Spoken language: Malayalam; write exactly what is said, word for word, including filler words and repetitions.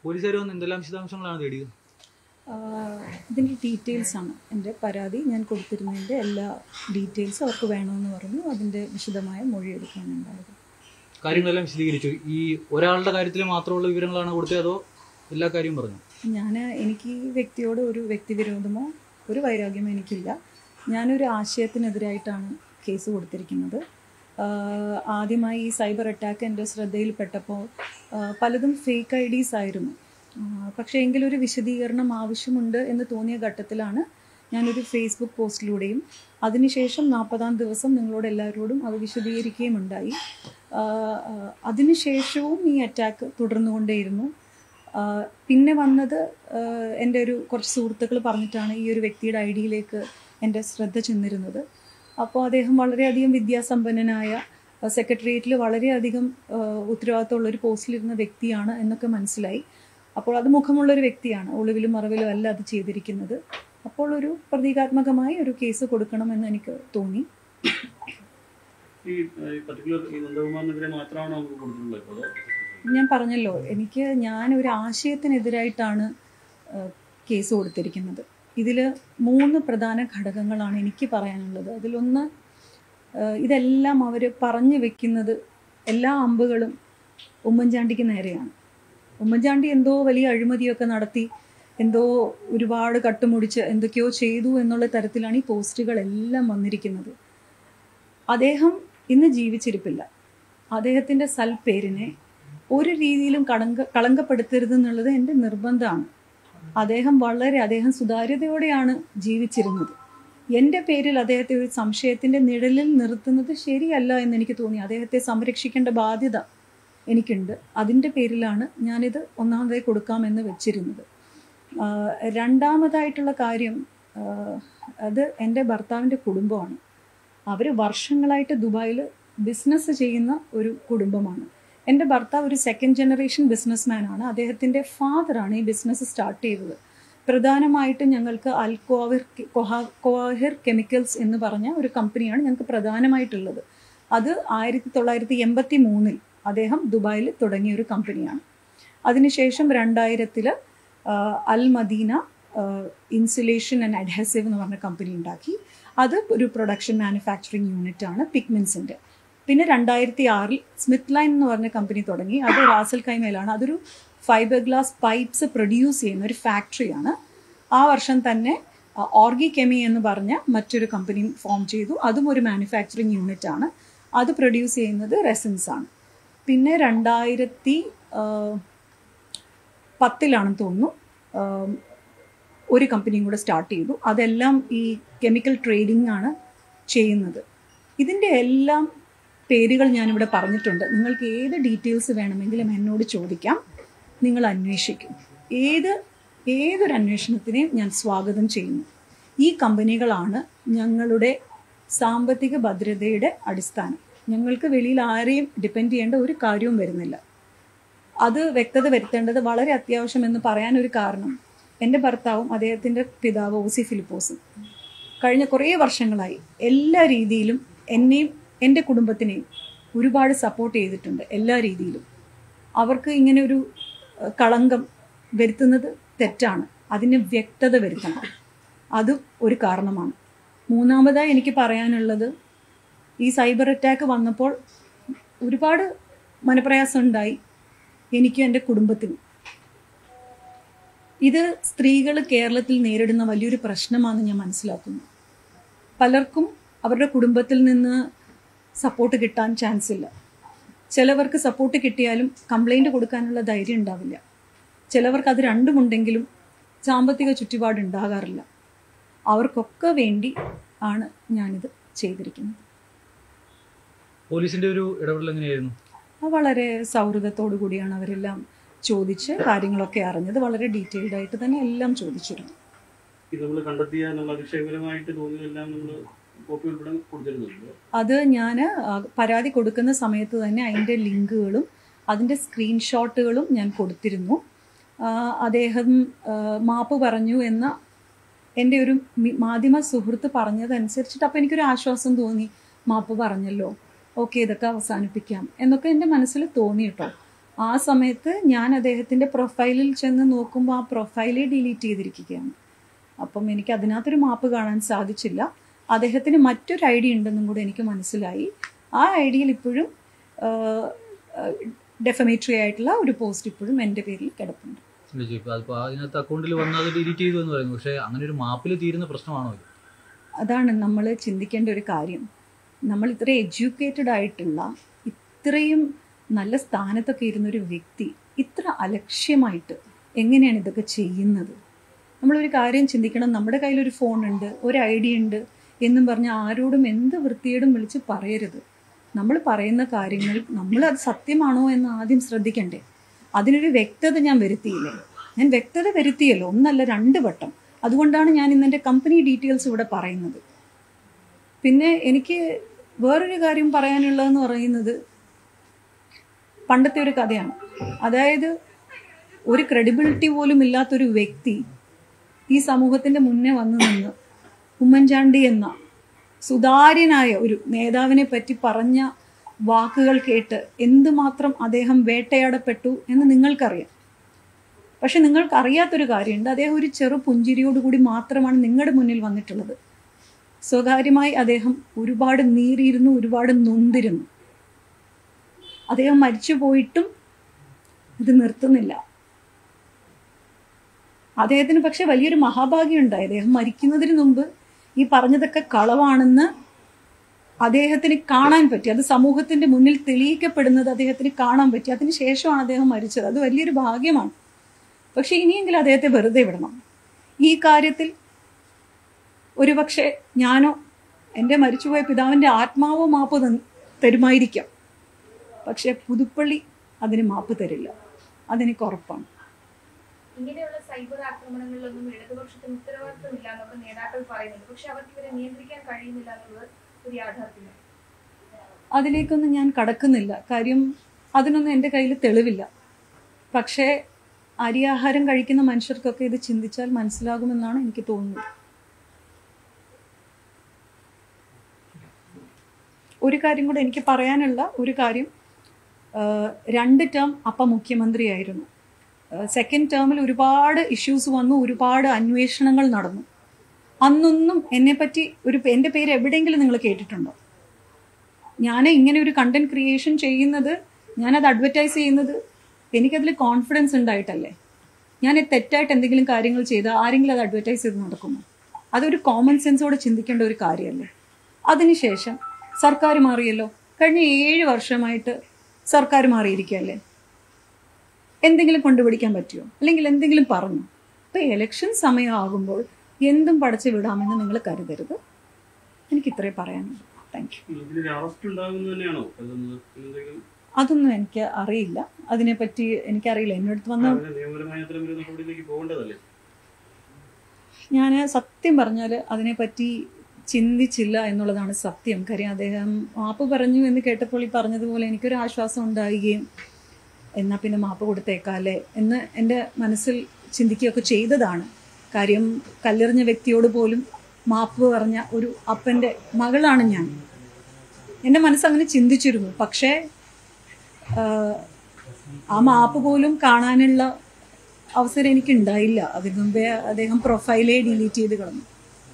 പോലീസുകാർ വന്ന് എന്തെല്ലാം വിശദാംശങ്ങളാണ് തേടിയത്? ഇതിൻ്റെ ഡീറ്റെയിൽസാണ് എൻ്റെ പരാതി. ഞാൻ കൊടുത്തിരുന്നതിൻ്റെ എല്ലാ ഡീറ്റെയിൽസും അവർക്ക് വേണമെന്ന് പറഞ്ഞു. അതിൻ്റെ വിശദമായ മൊഴിയെടുക്കാനുണ്ടായത്. കാര്യങ്ങളെല്ലാം വിശദീകരിച്ചു. ഈ ഒരാളുടെ കാര്യത്തിൽ മാത്രമുള്ള വിവരങ്ങളാണ് കൊടുത്തത് അതോ എല്ലാ കാര്യവും പറഞ്ഞു? ഞാൻ എനിക്ക് ഈ വ്യക്തിയോട് ഒരു വ്യക്തിവിരോധമോ ഒരു വൈരാഗ്യമോ എനിക്കില്ല. ഞാനൊരു ആശയത്തിനെതിരായിട്ടാണ് കേസ് കൊടുത്തിരിക്കുന്നത്. ആദ്യമായി ഈ സൈബർ അറ്റാക്ക് എൻ്റെ ശ്രദ്ധയിൽപ്പെട്ടപ്പോൾ പലതും ഫേക്ക് ഐ ഡീസ് ആയിരുന്നു. പക്ഷേ എങ്കിലൊരു വിശദീകരണം ആവശ്യമുണ്ട് എന്ന് തോന്നിയ ഘട്ടത്തിലാണ് ഞാനൊരു ഫേസ്ബുക്ക് പോസ്റ്റിലൂടെയും അതിനുശേഷം നാൽപ്പതാം ദിവസം നിങ്ങളോട് എല്ലാവരോടും അത് വിശദീകരിക്കുകയും ഉണ്ടായി. അതിനുശേഷവും ഈ അറ്റാക്ക് തുടർന്നുകൊണ്ടേയിരുന്നു. പിന്നെ വന്നത് എൻ്റെ ഒരു കുറച്ച് സുഹൃത്തുക്കൾ പറഞ്ഞിട്ടാണ് ഈ ഒരു വ്യക്തിയുടെ ഐ ഡിയിലേക്ക് എൻ്റെ ശ്രദ്ധ ചെന്നിരുന്നത്. അപ്പോൾ അദ്ദേഹം വളരെയധികം വിദ്യാസമ്പന്നനായ സെക്രട്ടേറിയറ്റിൽ വളരെയധികം ഉത്തരവാദിത്തമുള്ളൊരു പോസ്റ്റിലിരുന്ന വ്യക്തിയാണ് എന്നൊക്കെ മനസ്സിലായി. അപ്പോൾ അത് മുഖമുള്ളൊരു വ്യക്തിയാണ്, ഒളിവിലും മറവിലും അല്ല അത് ചെയ്തിരിക്കുന്നത്. അപ്പോൾ ഒരു പ്രതീകാത്മകമായി ഒരു കേസ് കൊടുക്കണമെന്ന് എനിക്ക് തോന്നി. ഞാൻ പറഞ്ഞല്ലോ, എനിക്ക് ഞാൻ ഒരു ആശയത്തിനെതിരായിട്ടാണ് കേസ് കൊടുത്തിരിക്കുന്നത്. ഇതിൽ മൂന്ന് പ്രധാന ഘടകങ്ങളാണ് എനിക്ക് പറയാനുള്ളത്. അതിലൊന്ന്, ഇതെല്ലാം അവർ പറഞ്ഞു വെക്കുന്നത് എല്ലാ അമ്പുകളും ഉമ്മൻചാണ്ടിക്ക് നേരെയാണ്. ഉമ്മൻചാണ്ടി എന്തോ വലിയ അഴിമതിയൊക്കെ നടത്തി എന്തോ ഒരുപാട് കട്ടുമുടിച്ച് എന്തൊക്കെയോ ചെയ്തു എന്നുള്ള തരത്തിലാണ് ഈ പോസ്റ്റുകളെല്ലാം വന്നിരിക്കുന്നത്. അദ്ദേഹം ഇന്ന് ജീവിച്ചിരിപ്പില്ല. അദ്ദേഹത്തിൻ്റെ സൽപ്പേരിനെ ഒരു രീതിയിലും കളങ്ക കളങ്കപ്പെടുത്തരുതെന്നുള്ളത് എൻ്റെ നിർബന്ധമാണ്. അദ്ദേഹം വളരെ അദ്ദേഹം സുതാര്യതയോടെയാണ് ജീവിച്ചിരുന്നത്. എൻ്റെ പേരിൽ അദ്ദേഹത്തെ ഒരു സംശയത്തിൻ്റെ നിഴലിൽ നിർത്തുന്നത് ശരിയല്ല എന്നെനിക്ക് തോന്നി. അദ്ദേഹത്തെ സംരക്ഷിക്കേണ്ട ബാധ്യത എനിക്കുണ്ട്. അതിൻ്റെ പേരിലാണ് ഞാനിത് ഒന്നാമതായി കൊടുക്കാമെന്ന് വെച്ചിരുന്നത്. രണ്ടാമതായിട്ടുള്ള കാര്യം, അത് എൻ്റെ ഭർത്താവിൻ്റെ കുടുംബമാണ്. അവർ വർഷങ്ങളായിട്ട് ദുബായിൽ ബിസിനസ് ചെയ്യുന്ന ഒരു കുടുംബമാണ്. എൻ്റെ ഭർത്താവ് ഒരു സെക്കൻഡ് ജനറേഷൻ ബിസിനസ്മാനാണ്. അദ്ദേഹത്തിൻ്റെ ഫാദറാണ് ഈ ബിസിനസ് സ്റ്റാർട്ട് ചെയ്തത്. പ്രധാനമായിട്ടും ഞങ്ങൾക്ക് അൽക്കോഹിർ കോഹിർ കെമിക്കൽസ് എന്ന് പറഞ്ഞ ഒരു കമ്പനിയാണ് ഞങ്ങൾക്ക് പ്രധാനമായിട്ടുള്ളത്. അത് ആയിരത്തി തൊള്ളായിരത്തി എൺപത്തി മൂന്നിൽ അദ്ദേഹം ദുബായിൽ തുടങ്ങിയ ഒരു കമ്പനിയാണ്. അതിനുശേഷം രണ്ടായിരത്തിൽ Al Madina insulation and adhesive എന്ന് പറഞ്ഞ കമ്പനി ഉണ്ടാക്കി. അത് ഒരു പ്രൊഡക്ഷൻ മാനുഫാക്ചറിങ് യൂണിറ്റാണ് പിഗ്മെൻസിൻ്റെ. പിന്നെ രണ്ടായിരത്തി ആറിൽ സ്മിത്ത് ലൈൻ എന്ന് പറഞ്ഞ കമ്പനി തുടങ്ങി. അത് റാസൽ കൈമയിലാണ്. അതൊരു ഫൈബർ ഗ്ലാസ് പൈപ്പ്സ് പ്രൊഡ്യൂസ് ചെയ്യുന്ന ഒരു ഫാക്ടറിയാണ്. ആ വർഷം തന്നെ ഓർഗി കെമി എന്ന് പറഞ്ഞ മറ്റൊരു കമ്പനി ഫോം ചെയ്തു. അതും ഒരു മാനുഫാക്ചറിങ് യൂണിറ്റ് ആണ്. അത് പ്രൊഡ്യൂസ് ചെയ്യുന്നത് റെസിൻസ് ആണ്. പിന്നെ രണ്ടായിരത്തി പത്തിലാണെന്ന് തോന്നുന്നു ഒരു കമ്പനിയും കൂടെ സ്റ്റാർട്ട് ചെയ്തു. അതെല്ലാം ഈ കെമിക്കൽ ട്രേഡിംഗ് ആണ് ചെയ്യുന്നത്. ഇതിൻ്റെ എല്ലാം പേരുകൾ ഞാനിവിടെ പറഞ്ഞിട്ടുണ്ട്. നിങ്ങൾക്ക് ഏത് ഡീറ്റെയിൽസ് വേണമെങ്കിലും എന്നോട് ചോദിക്കാം, നിങ്ങൾ അന്വേഷിക്കും. ഏത് ഏതൊരു അന്വേഷണത്തിനെയും ഞാൻ സ്വാഗതം ചെയ്യുന്നു. ഈ കമ്പനികളാണ് ഞങ്ങളുടെ സാമ്പത്തിക ഭദ്രതയുടെ അടിസ്ഥാനം. ഞങ്ങൾക്ക് വെളിയിൽ ആരെയും ഡിപ്പെൻഡ് ചെയ്യേണ്ട ഒരു കാര്യവും വരുന്നില്ല. അത് വ്യക്തത വരുത്തേണ്ടത് വളരെ അത്യാവശ്യമെന്ന് പറയാനൊരു കാരണം, എൻ്റെ ഭർത്താവും അദ്ദേഹത്തിൻ്റെ പിതാവ് ഓസി ഫിലിപ്പോസും കഴിഞ്ഞ കുറേ വർഷങ്ങളായി എല്ലാ രീതിയിലും എന്നെയും എൻ്റെ കുടുംബത്തിനെയും ഒരുപാട് സപ്പോർട്ട് ചെയ്തിട്ടുണ്ട്. എല്ലാ രീതിയിലും. അവർക്ക് ഇങ്ങനെ ഒരു കളങ്കം വരുത്തുന്നത് തെറ്റാണ്. അതിന് വ്യക്തത വരുത്തണം. അതും ഒരു കാരണമാണ്. മൂന്നാമതായി എനിക്ക് പറയാനുള്ളത്, ഈ സൈബർ അറ്റാക്ക് വന്നപ്പോൾ ഒരുപാട് മനപ്രയാസം ഉണ്ടായി എനിക്കും എൻ്റെ കുടുംബത്തിനും. ഇത് സ്ത്രീകൾ കേരളത്തിൽ നേരിടുന്ന വലിയൊരു പ്രശ്നമാണെന്ന് ഞാൻ മനസ്സിലാക്കുന്നു. പലർക്കും അവരുടെ കുടുംബത്തിൽ നിന്ന് സപ്പോർട്ട് കിട്ടാൻ ചാൻസ് ഇല്ല. ചിലവർക്ക് സപ്പോർട്ട് കിട്ടിയാലും കംപ്ലൈൻറ്റ് കൊടുക്കാനുള്ള ധൈര്യം ഉണ്ടാവില്ല. ചിലവർക്ക് അത് രണ്ടുമുണ്ടെങ്കിലും സാമ്പത്തിക ചുറ്റുപാട് ഉണ്ടാകാറില്ല. അവർക്കൊക്കെ വേണ്ടി ആണ് ഞാനിത് ചെയ്തിരിക്കുന്നത്. പോലീസിൻ്റെ ഒരു ഇടപെടൽ എങ്ങനെയായിരുന്നു? വളരെ സൗഹൃദത്തോടു കൂടിയാണ് അവരെല്ലാം ചോദിച്ച് കാര്യങ്ങളൊക്കെ അറിഞ്ഞത്. വളരെ ഡീറ്റെയിൽഡ് ആയിട്ട് തന്നെ എല്ലാം ചോദിച്ചിരുന്നു. അത് ഞാൻ പരാതി കൊടുക്കുന്ന സമയത്ത് തന്നെ അതിൻ്റെ ലിങ്കുകളും അതിൻ്റെ സ്ക്രീൻഷോട്ടുകളും ഞാൻ കൊടുത്തിരുന്നു. അദ്ദേഹം മാപ്പ് പറഞ്ഞു എന്ന എൻ്റെ ഒരു മാധ്യമ സുഹൃത്ത് പറഞ്ഞതനുസരിച്ചിട്ട് അപ്പോൾ എനിക്കൊരു ആശ്വാസം തോന്നി. മാപ്പ് പറഞ്ഞല്ലോ, ഓക്കെ, ഇതൊക്കെ അവസാനിപ്പിക്കാം എന്നൊക്കെ എൻ്റെ മനസ്സിൽ തോന്നി കേട്ടോ. ആ സമയത്ത് ഞാൻ അദ്ദേഹത്തിൻ്റെ പ്രൊഫൈലിൽ ചെന്ന് നോക്കുമ്പോൾ ആ പ്രൊഫൈലേ ഡിലീറ്റ് ചെയ്തിരിക്കുകയാണ്. അപ്പം എനിക്ക് അതിനകത്തൊരു മാപ്പ് കാണാൻ സാധിച്ചില്ല. അദ്ദേഹത്തിന് മറ്റൊരു ഐ ഡി ഉണ്ടെന്നും കൂടെ എനിക്ക് മനസ്സിലായി. ആ ഐ ഡിയിൽ ഇപ്പോഴും ഡെഫമേറ്ററി ആയിട്ടുള്ള ഒരു പോസ്റ്റ് ഇപ്പോഴും എൻ്റെ പേരിൽ കിടപ്പുണ്ട്. അതിനകത്ത് അക്കൗണ്ടിൽ വന്നത് ഡിലീറ്റ് ചെയ്തു എന്ന് പറയുന്നു. പക്ഷേ അങ്ങനെ ഒരു മാപ്പിൽ തീരുന്ന പ്രശ്നമാണോ? അതാണ് നമ്മൾ ചിന്തിക്കേണ്ട ഒരു കാര്യം. നമ്മൾ ഇത്ര എഡ്യൂക്കേറ്റഡ് ആയിട്ടുള്ള ഇത്രയും നല്ല സ്ഥാനത്തൊക്കെ ഇരുന്നൊരു വ്യക്തി ഇത്ര അലക്ഷ്യമായിട്ട് എങ്ങനെയാണ് ഇതൊക്കെ ചെയ്യുന്നത്? നമ്മളൊരു കാര്യം ചിന്തിക്കണം. നമ്മുടെ കയ്യിലൊരു ഫോണുണ്ട്, ഒരു ഐ ഡി ഉണ്ട് എന്നും പറഞ്ഞ് ആരോടും എന്ത് വൃത്തിയോടും വിളിച്ച് പറയരുത്. നമ്മൾ പറയുന്ന കാര്യങ്ങൾ നമ്മളത് സത്യമാണോ എന്ന് ആദ്യം ശ്രദ്ധിക്കണ്ടേ? അതിനൊരു വ്യക്തത ഞാൻ വരുത്തിയില്ലേ? ഞാൻ വ്യക്തത വരുത്തിയല്ലോ, ഒന്നല്ല രണ്ട് വട്ടം. അതുകൊണ്ടാണ് ഞാൻ ഇന്നെൻ്റെ കമ്പനി ഡീറ്റെയിൽസ് ഇവിടെ പറയുന്നത്. പിന്നെ എനിക്ക് വേറൊരു കാര്യം പറയാനുള്ളതെന്ന് പറയുന്നത് പണ്ടത്തെ ഒരു കഥയാണ്. അതായത് ഒരു ക്രെഡിബിലിറ്റി പോലും ഇല്ലാത്തൊരു വ്യക്തി ഈ സമൂഹത്തിൻ്റെ മുന്നേ വന്നു നിന്ന് ഉമ്മൻചാണ്ടി എന്ന സുതാര്യനായ ഒരു നേതാവിനെ പറ്റി പറഞ്ഞ വാക്കുകൾ കേട്ട് എന്തുമാത്രം അദ്ദേഹം വേട്ടയാടപ്പെട്ടു എന്ന് നിങ്ങൾക്കറിയാം. പക്ഷെ നിങ്ങൾക്കറിയാത്തൊരു കാര്യമുണ്ട്. അദ്ദേഹം ഒരു ചെറു പുഞ്ചിരിയോടുകൂടി മാത്രമാണ് നിങ്ങളുടെ മുന്നിൽ വന്നിട്ടുള്ളത്. സ്വകാര്യമായി അദ്ദേഹം ഒരുപാട് നീറിയിരുന്നു, ഒരുപാട് നൊന്തിരുന്നു. അദ്ദേഹം മരിച്ചു പോയിട്ടും ഇത് നിർത്തുന്നില്ല. അദ്ദേഹത്തിന് പക്ഷെ വലിയൊരു മഹാഭാഗ്യം ഉണ്ടായി. അദ്ദേഹം മരിക്കുന്നതിന് മുമ്പ് ഈ പറഞ്ഞതൊക്കെ കളവാണെന്ന് അദ്ദേഹത്തിന് കാണാൻ പറ്റി. അത് സമൂഹത്തിന്റെ മുന്നിൽ തെളിയിക്കപ്പെടുന്നത് അദ്ദേഹത്തിന് കാണാൻ പറ്റി. അതിന് ശേഷമാണ് അദ്ദേഹം മരിച്ചത്. അത് വലിയൊരു ഭാഗ്യമാണ്. പക്ഷെ ഇനിയെങ്കിലും അദ്ദേഹത്തെ വെറുതെ വിടണം. ഈ കാര്യത്തിൽ ഒരുപക്ഷെ ഞാനോ എൻ്റെ മരിച്ചുപോയ പിതാവിൻ്റെ ആത്മാവോ മാപ്പ് തരുമായിരിക്കാം. പക്ഷെ പുതുപ്പള്ളി അതിന് മാപ്പ് തരില്ല. അതെനിക്ക് ഉറപ്പാണ്. ഇങ്ങനെയുള്ള സൈബർ ആക്രമണങ്ങളിലൊന്നും ഇടതുപക്ഷത്തിന് ഉത്തരവാദിത്തമില്ല എന്നൊക്കെ നേതാക്കൾ പറയുന്നുണ്ട്. പക്ഷെ അവർക്ക് ഇവരെ നിയന്ത്രിക്കാൻ കഴിയുന്നില്ല എന്നുള്ളത് ഒരു യാഥാർത്ഥ്യമാണ്. അതിലേക്കൊന്നും ഞാൻ കടക്കുന്നില്ല. കാര്യം അതിനൊന്നും എൻ്റെ കയ്യിൽ തെളിവില്ല. പക്ഷേ അരിയാഹാരം കഴിക്കുന്ന മനുഷ്യർക്കൊക്കെ ഇത് ചിന്തിച്ചാൽ മനസ്സിലാകുമെന്നാണ് എനിക്ക് തോന്നുന്നത്. ഒരു കാര്യം കൂടെ എനിക്ക് പറയാനുള്ള ഒരു കാര്യം, രണ്ട് ടേം അപ്പ മുഖ്യമന്ത്രിയായിരുന്നു. സെക്കൻഡ് ടേമിൽ ഒരുപാട് ഇഷ്യൂസ് വന്നു, ഒരുപാട് അന്വേഷണങ്ങൾ നടന്നു. അന്നൊന്നും എന്നെപ്പറ്റി ഒരു എൻ്റെ പേര് എവിടെയെങ്കിലും നിങ്ങൾ കേട്ടിട്ടുണ്ടോ? ഞാൻ ഇങ്ങനെ ഒരു കണ്ടന്റ് ക്രിയേഷൻ ചെയ്യുന്നത്, ഞാനത് അഡ്വർടൈസ് ചെയ്യുന്നത് എനിക്കതിൽ കോൺഫിഡൻസ് ഉണ്ടായിട്ടല്ലേ. ഞാൻ തെറ്റായിട്ട് എന്തെങ്കിലും കാര്യങ്ങൾ ചെയ്താൽ ആരെങ്കിലും അത് അഡ്വർടൈസ് ചെയ്ത് നടക്കുമോ? അതൊരു കോമൺ സെൻസോടെ ചിന്തിക്കേണ്ട ഒരു കാര്യമല്ലേ. അതിനുശേഷം സർക്കാർ മാറിയല്ലോ. കഴിഞ്ഞ ഏഴ് വർഷമായിട്ട് സർക്കാർ മാറിയിരിക്കുകയല്ലേ. എന്തെങ്കിലും കൊണ്ടുപിടിക്കാൻ പറ്റുമോ? അല്ലെങ്കിൽ എന്തെങ്കിലും പറഞ്ഞു? ഇപ്പം ഇലക്ഷൻ സമയമാകുമ്പോൾ എന്തും പടച്ചു വിടാമെന്ന് നിങ്ങൾ കരുതരുത്. എനിക്ക് ഇത്രേ പറയാനുള്ളൂ. Thank you. അതൊന്നും എനിക്ക് അറിയില്ല. അതിനെപ്പറ്റി എനിക്കറിയില്ല. എന്നോടത്ത് വന്ന ഞാൻ സത്യം പറഞ്ഞാൽ അതിനെപ്പറ്റി ചിന്തിച്ചില്ല എന്നുള്ളതാണ് സത്യം. കാര്യം അദ്ദേഹം മാപ്പ് പറഞ്ഞു എന്ന് കേട്ടപ്പോൾ ഈ പറഞ്ഞതുപോലെ എനിക്കൊരു ആശ്വാസം ഉണ്ടാവുകയും എന്നാൽ പിന്നെ മാപ്പ് കൊടുത്തേക്കാല്ലേ എന്ന് എൻ്റെ മനസ്സിൽ ചിന്തിക്കുകയൊക്കെ ചെയ്തതാണ്. കാര്യം കല്ലെറിഞ്ഞ വ്യക്തിയോട് പോലും മാപ്പ് പറഞ്ഞ ഒരു അപ്പൻ്റെ മകളാണ് ഞാൻ. എൻ്റെ മനസ്സങ്ങനെ ചിന്തിച്ചിരുന്നു. പക്ഷേ ആ മാപ്പ് പോലും കാണാനുള്ള അവസരം എനിക്കുണ്ടായില്ല. അതിനു മുമ്പേ അദ്ദേഹം പ്രൊഫൈലേ ഡിലീറ്റ് ചെയ്ത് കളഞ്ഞു.